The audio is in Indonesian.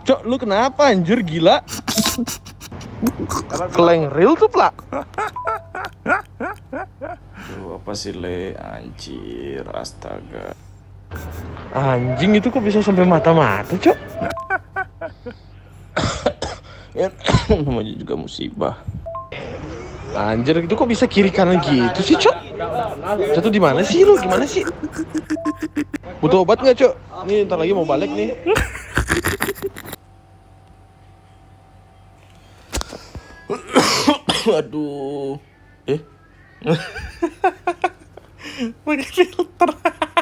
Cok, lu kenapa anjir, gila? Keleng real tuh, Plak. Duh, apa sih Le, anjir, astaga. Anjing itu kok bisa sampai mata-mata, Cok? Ya, namanya juga musibah. Anjir, itu kok bisa kiri kanan gitu sih, Cok? Jatuh di mana sih lu? Gimana sih? Butuh obat nggak, Cok? Nih, ntar lagi mau balik nih. Aduh. Pakai filter.